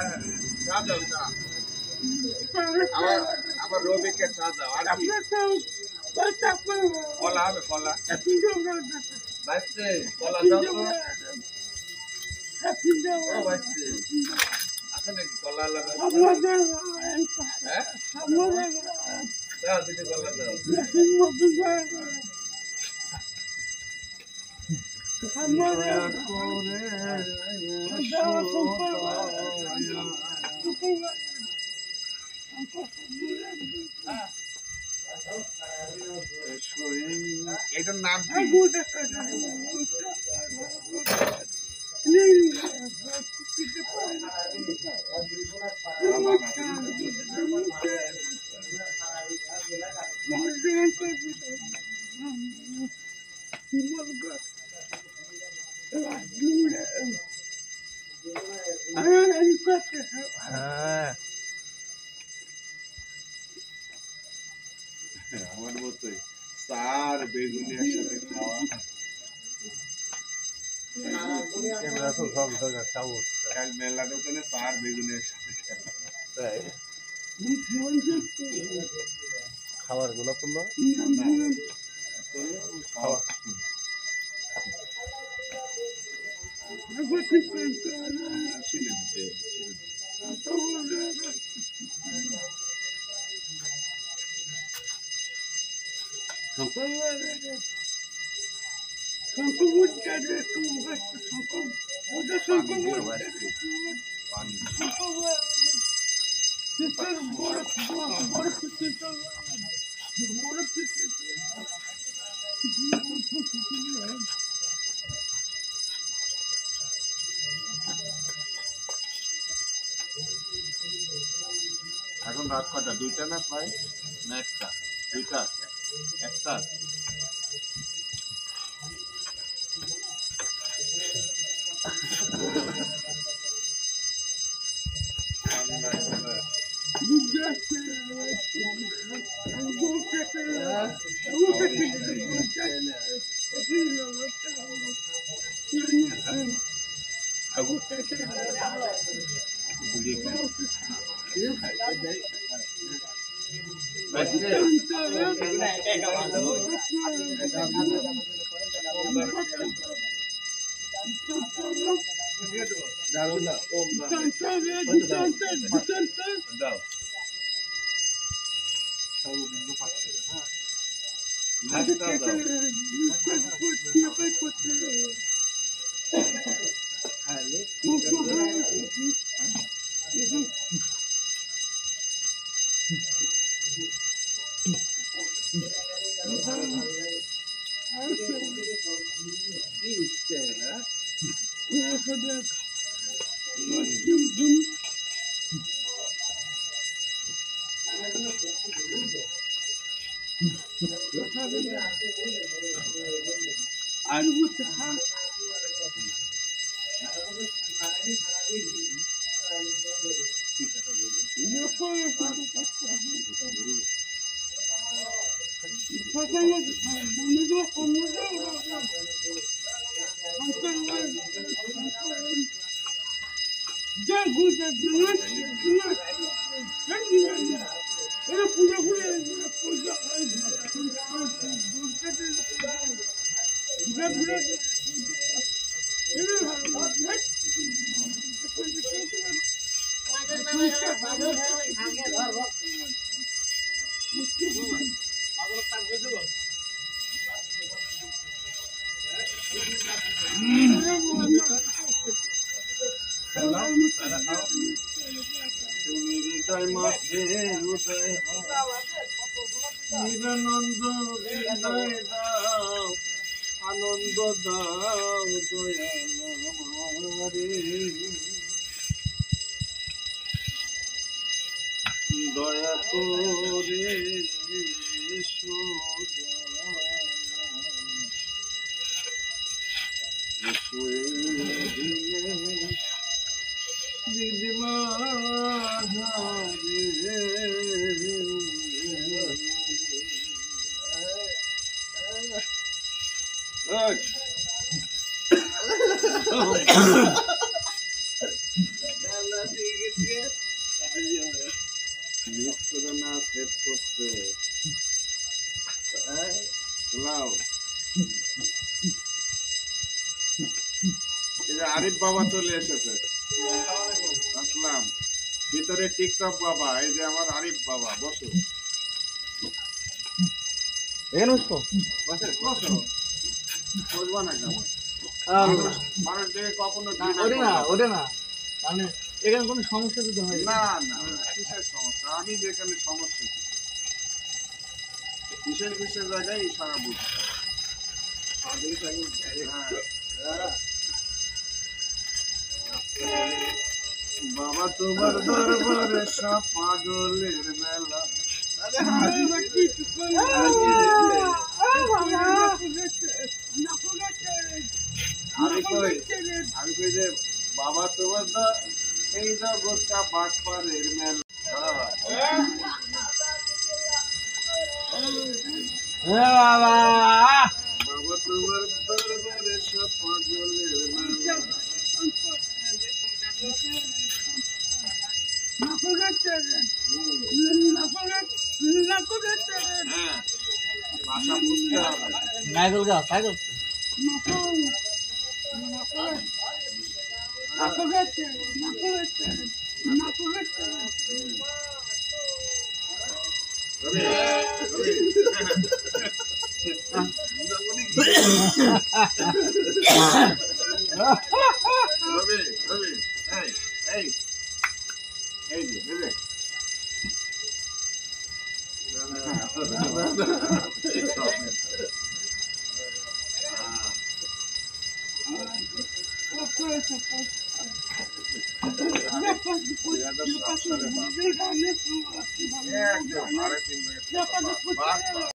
চা দাও চা আবার রবিকে চা দাও আর কি কলা হবে কলা বাইসতে কলা দাও তো ও বাইসতে আছে নাকি কলা লাগা হ্যাঁ দাও দিদি কলা দাও এটার নাম কি আমার মতোই সার বেগুনি একসাথে খাওয়া কাল মেলা দোকানে সার বেগুনি একসাথে খাবার গুলো করলো খাওয়া এখন রাত কটা দুইটা না প্রায় না একটা দুইটা একটা দাও তুমি হৃদয় মাঝে হৃদয় নিরানন্দ হৃদয় দাও আনন্দ দাও দয়া আমারে দয়া করে দিদিমা মিস করে না সেট করতে লাও। এই যে আরিফ বাবা চলে এসেছে। আসলাম ভিতরে টিকটক বাবা, এই যে আমার আরিফ বাবা, বসো এখানে বসবো? বসো, বসবা না কেন? মানুষ দেখে কখনো ওটা না মানে এখানে কোনো সমস্যা যদি হয় না না, কিসের সমস্যা? আমি যেখানে সমস্যা কিসের কিসের জায়গায় ইশারা বুঝছি। বাবা তোমার দরবারে সব পাগলের মেলা। আমি কই যে বাবা তোমার এই জগৎটা বাটপারের মেলা। বাবা বাবা তোমার দরবারে সব পাগলের মেলা। হ্যাঁ, ভাষা বুঝতে হবে। নাইগল গা সাইকেল রবি, রবি, রবি, এই, এই, এই যে, এই যে। একদম, আরে 3 মিনিট।